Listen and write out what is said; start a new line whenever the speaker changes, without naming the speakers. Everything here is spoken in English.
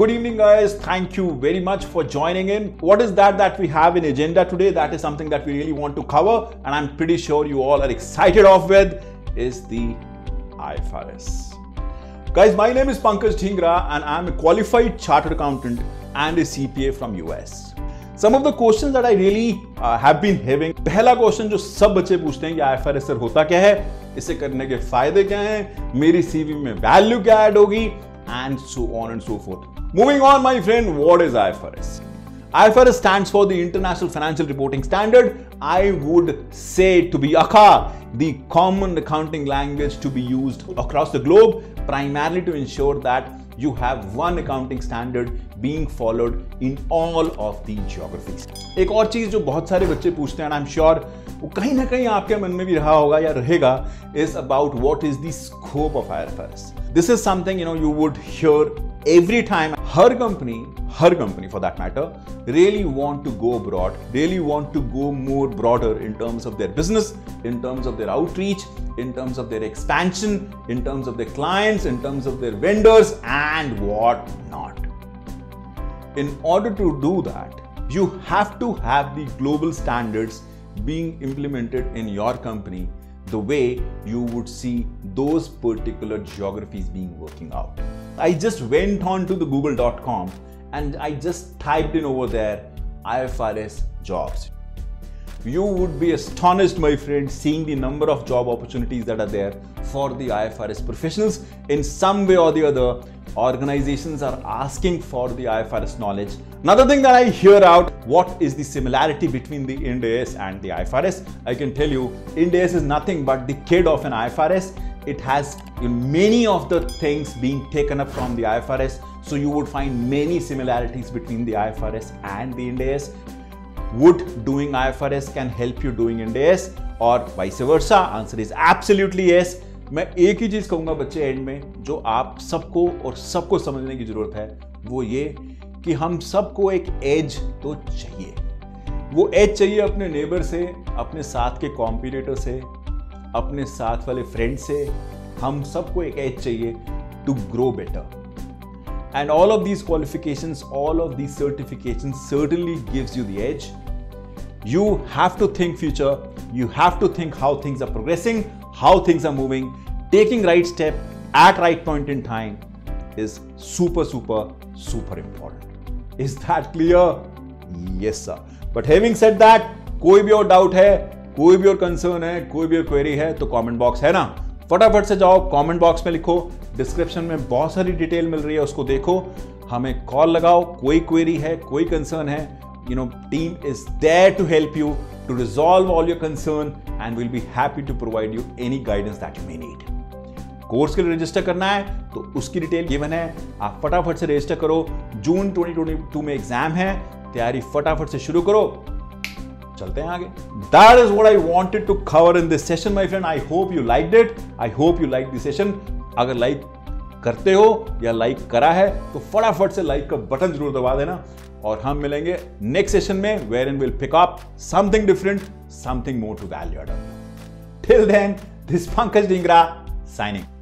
Good evening, guys. Thank you very much for joining in. What is that we have in agenda today? That is something that we really want to cover, and I'm pretty sure you all are excited of with is the IFRS. Guys, my name is Pankaj Dhingra and I'm a qualified chartered accountant and a CPA from US. Some of the questions that I really have been having. पहला question जो सब बच्चे पूछते हैं कि IFRS sir होता क्या है, इसे करने के फायदे क्या हैं, मेरी CV में वैल्यू क्या ऐड होगी, and so on and so forth. Moving on, my friend, what is IFRS? IFRS stands for the International Financial Reporting Standard. I would say to be ACA, the common accounting language to be used across the globe, primarily to ensure that you have one accounting standard being followed in all of the geographies. एक और चीज जो बहुत सारे बच्चे पूछते हैं, and I'm sure वो कहीं ना कहीं आपके मन में भी रहा होगा या रहेगा, is about what is the scope of IFRS. This is something you would hear every time. Her company for that matter, really want to go abroad, really want to go more broader in terms of their business, in terms of their outreach, in terms of their expansion, in terms of their clients, in terms of their vendors and what not. In order to do that, you have to have the global standards being implemented in your company the way you would see those particular geographies being working out. I just went on to the google.com and I just typed in over there IFRS jobs. You would be astonished, my friend, seeing the number of job opportunities that are there for the IFRS professionals. In some way or the other, organizations are asking for the IFRS knowledge. Another thing that I hear out, what is the similarity between the Ind AS and the IFRS? I can tell you, Ind AS is nothing but the kid of an IFRS. It has many of the things being taken up from the IFRS. So you would find many similarities between the IFRS and the Ind AS. Would doing IFRS can help you doing Ind AS or vice versa? Answer is absolutely yes. मैं एक ही चीज कहूंगा बच्चे and में, जो आप सबको और सबको समझने की जरूरत है, वो ये कि हम सबको एक एज तो चाहिए. वो एज चाहिए अपने नेबर से, अपने साथ के कॉम्पिटिटर से, अपने साथ वाले फ्रेंड से. हम सबको एक एज चाहिए to grow better. And all of these qualifications, all of these certifications certainly gives you the edge. You have to think future. You have to think how things are progressing, how things are moving. Taking right step at right point in time is super important. Is that clear? Yes, sir. But having said that, कोई भी और doubt है, कोई भी और concern है, कोई भी और क्वेरी है, तो कमेंट बॉक्स है ना, फटाफट से जाओ कमेंट बॉक्स में लिखो. डिस्क्रिप्शन में बहुत सारी डिटेल मिल रही है, उसको देखो, हमें कॉल लगाओ. कोई क्वेरी है, कोई कंसर्न है, team is there to help you to resolve all your concern and we'll be happy to provide you any guidance that you may need. Course के लिए रजिस्टर करना है तो उसकी डिटेल गिवन है, आप फटाफट से रजिस्टर करो. जून 2022 में एग्जाम है, तैयारी फटाफट से शुरू करो, चलते हैं आगे. That is what I wanted to cover in this session, my friend. I hope you liked it. I hope you liked the session. अगर लाइक करते हो या लाइक करा है तो फटाफट से लाइक का बटन जरूर दबा देना, और हम मिलेंगे नेक्स्ट सेशन में, wherein will pick up something different, something more to value. Till then, this Pankaj Dhingra signing.